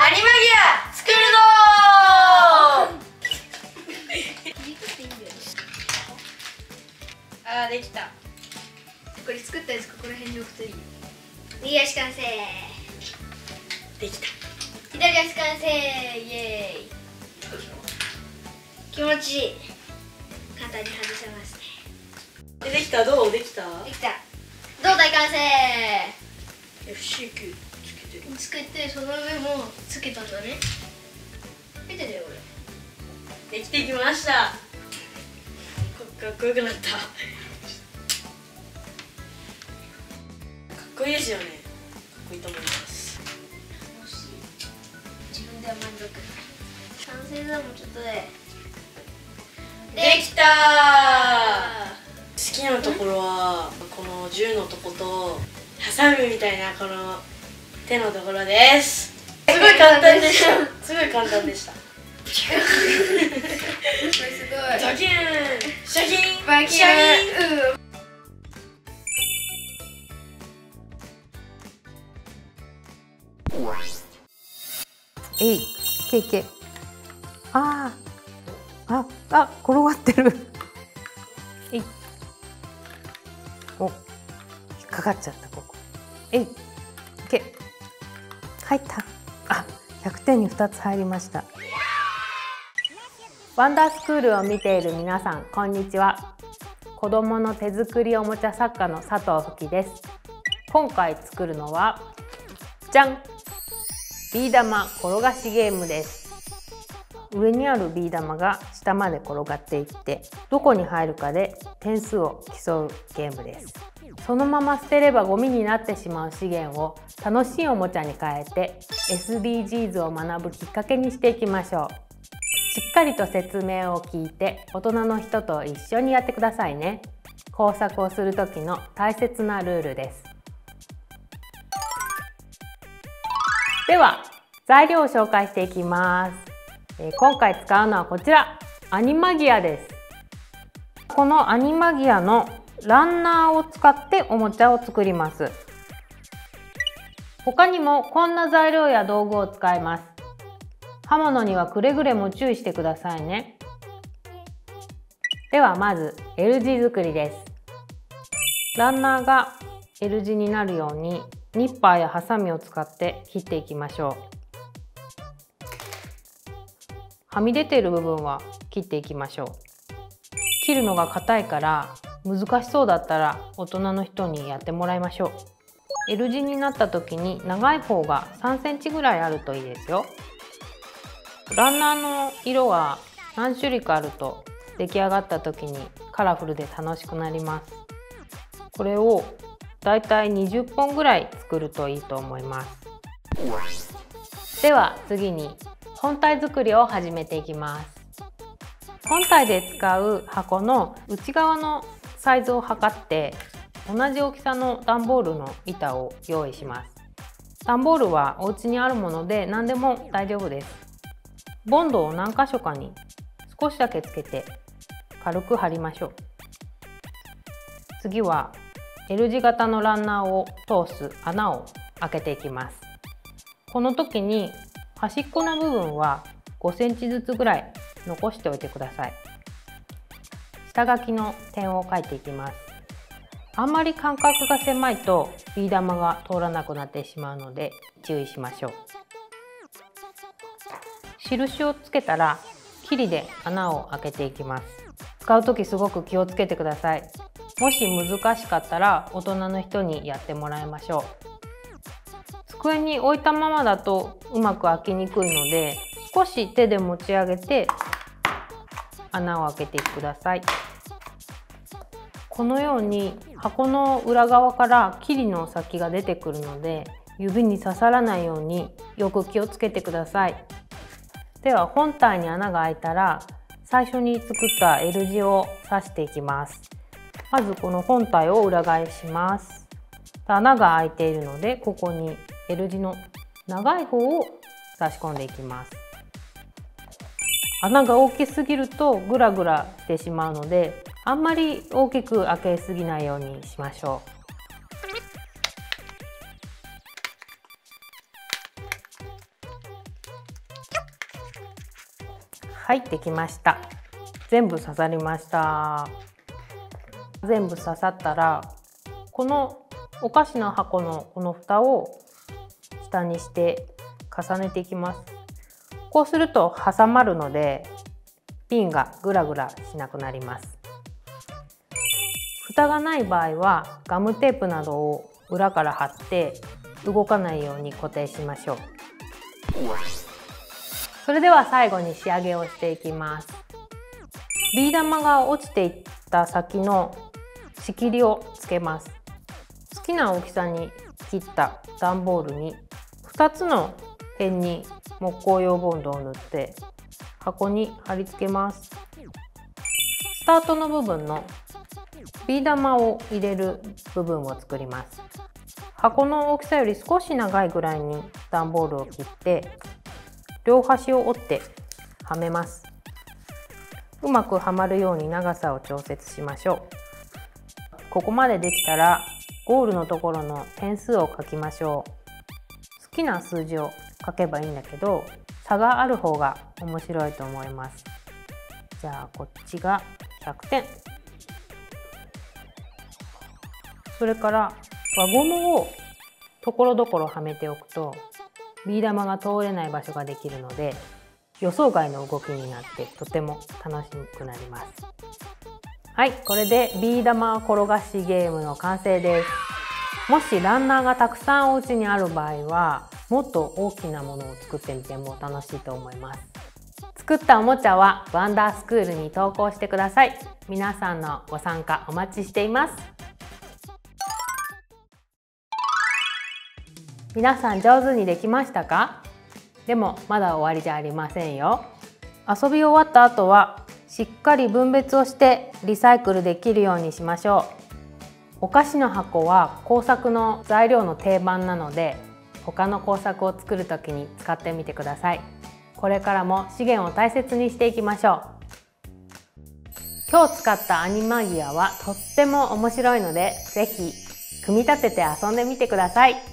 アニマギア作るぞー。あー、できた。 これ作ったやつここら辺に置くといいよ。 右足完成。 できた。 左足完成。イエーイ。気持ちいい。簡単に外せますね。 できた。どうできた？ できた。胴体完成。 FC9 つけてる。 つけてその上もつけたんだね。見てねこれ。 できてきました。かっこよくなった。かっこいいですよね。かっこいいと思います。 楽しい。自分では満足。完成だもんちょっとで。 できたー。好きなところはこの銃のとことハサミみたいなこの手のところです。すごい簡単でした。すごい簡単でした。 これすごい。 ドキュン、シャキン、 バキュン。 シャキン。 えい、けいけい。ああ、転がってる。えい。お、引っかかっちゃった、ここ。えい、け。入った。あ、100点に2つ入りました。ワンダースクールを見ている皆さん、こんにちは。子供の手作りおもちゃ作家の佐藤ふきです。今回作るのは、じゃん！ビー玉転がしゲームです。上にあるビー玉が下まで転がっていって、どこに入るかで点数を競うゲームです。そのまま捨てればゴミになってしまう資源を楽しいおもちゃに変えて SDGs を学ぶきっかけにしていきましょう。しっかりと説明を聞いて大人の人と一緒にやってくださいね。工作をする時の大切なルールです。では材料を紹介していきます。今回使うのはこちら、アニマギアです。このアニマギアのランナーを使っておもちゃを作ります。他にもこんな材料や道具を使います。刃物にはくれぐれも注意してくださいね。ではまず L 字作りです。ランナーが L 字になるようにニッパーやハサミを使って切っていきましょう。はみ出ている部分は切っていきましょう。切るのが硬いから難しそうだったら大人の人にやってもらいましょう。L 字になった時に長い方が3センチぐらいあるといいですよ。ランナーの色は何種類かあると出来上がった時にカラフルで楽しくなります。これをだいたい20本ぐらい作るといいと思います。では次に本体作りを始めていきます。本体で使う箱の内側のサイズを測って同じ大きさの段ボールの板を用意します。段ボールはお家にあるもので何でも大丈夫です。ボンドを何箇所かに少しだけつけて軽く貼りましょう。次は L 字型のランナーを通す穴を開けていきます。この時に端っこの部分は5センチずつぐらい残しておいてください。下書きの点を書いていきます。あんまり間隔が狭いとビー玉が通らなくなってしまうので注意しましょう。印をつけたらキリで穴を開けていきます。使う時すごく気をつけてください。もし難しかったら大人の人にやってもらいましょう。机に置いたままだとうまく開きにくいので、少し手で持ち上げて穴を開けてください。このように箱の裏側からキリの先が出てくるので、指に刺さらないようによく気をつけてください。では本体に穴が開いたら最初に作った L 字を刺していきます。まずこの本体を裏返します。穴が開いているのでここに L 字の長い方を差し込んでいきます。穴が大きすぎるとグラグラしてしまうので、あんまり大きく開けすぎないようにしましょう。 はい、できました。全部刺さりました。全部刺さったら、このお菓子の箱のこの蓋を下にして重ねていきます。こうすると挟まるのでピンがグラグラしなくなります。蓋がない場合はガムテープなどを裏から貼って動かないように固定しましょう。それでは最後に仕上げをしていきます。ビー玉が落ちていった先の仕切りをつけます。好きな大きさに切った段ボールに2つの辺に木工用ボンドを塗って箱に貼り付けます。スタートの部分のビー玉を入れる部分を作ります。箱の大きさより少し長いぐらいに段ボールを切って両端を折ってはめます。うまくはまるように長さを調節しましょう。ここまでできたらゴールのところの点数を書きましょう。好きな数字を書けばいいんだけど、差がある方が面白いと思います。じゃあこっちが100点。それから輪ゴムをところどころはめておくとビー玉が通れない場所ができるので予想外の動きになってとても楽しくなります。はい、これでビー玉転がしゲームの完成です。もしランナーがたくさんお家にある場合はもっと大きなものを作ってみても楽しいと思います。作ったおもちゃはワンダースクールに投稿してください。皆さんのご参加お待ちしています。皆さん上手にできましたか？でもまだ終わりじゃありませんよ。遊び終わった後はしっかり分別をしてリサイクルできるようにしましょう。お菓子の箱は工作の材料の定番なので他の工作を作るときに使ってみてください。これからも資源を大切にしていきましょう。今日使ったアニマギアはとっても面白いのでぜひ組み立てて遊んでみてください。